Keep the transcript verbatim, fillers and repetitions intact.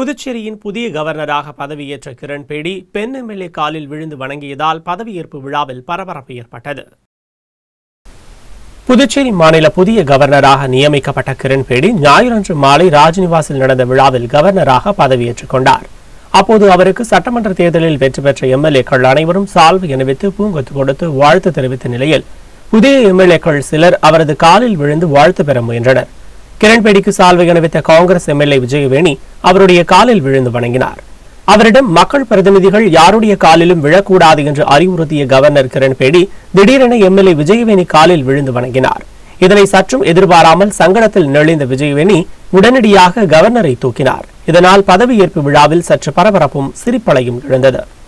புதுச்சேரியின் புதிய கவர்னராக பதவியேற்ற கிரண் பேடி பெண் எம்எல்ஏ காலில் விழுந்து வணங்கியதால் பதவியேற்பு விழாவில் பரபரப்பு ஏற்பட்டது. புதுச்சேரி மாநில புதிய கவர்னராக நியமிக்கப்பட்ட கிரண் பேடி ஞாயிறன்று மாலை ராஜ்நிவாசில் நடந்த விழாவில் கவர்னராக பதவியேற்றுக் கொண்டார். அப்போது அவருக்கு சட்டமன்ற தேர்தலில் வெற்றி பெற்ற எம்எல்ஏக்கள் அனைவரும் சால்வை அணிவித்து பூங்கொத்து கொடுத்து வாழ்த்து தெரிவித்த நிலையில் புதிய எம்எல்ஏக்கள் சிலர் அவரது காலில் விழுந்து வாழ்த்து பெற முயன்றனர். கிரண் பேடிக்கு சால்வை அணிவித்த காங்கிரஸ் எம்எல்ஏ விஜயவேணி அவருடைய காலில் விழுந்து வணங்கினார். அவரிடம் மக்கள் பிரதிநிதிகள் யாருடைய காலிலும் விழக்கூடாது என்று அறிவுறுத்திய கவர்னர் கிரண் பேடி திடீரென எம்எல்ஏ விஜயவேணி காலில் விழுந்து வணங்கினார். இதனை சற்றும் எதிர்பாராமல் சங்கடத்தில் நெளிந்த விஜயவேணி உடனடியாக கவர்னரை தூக்கினார். இதனால் பதவியேற்பு விழாவில் சற்று பரபரப்பும் சிரிப்பலையும் எழுந்தது.